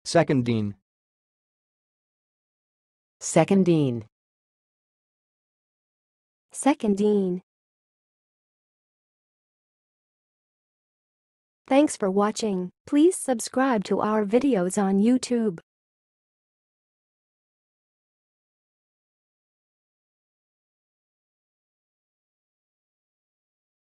secundine, secundine, secundine. Thanks for watching. Please subscribe to our videos on YouTube.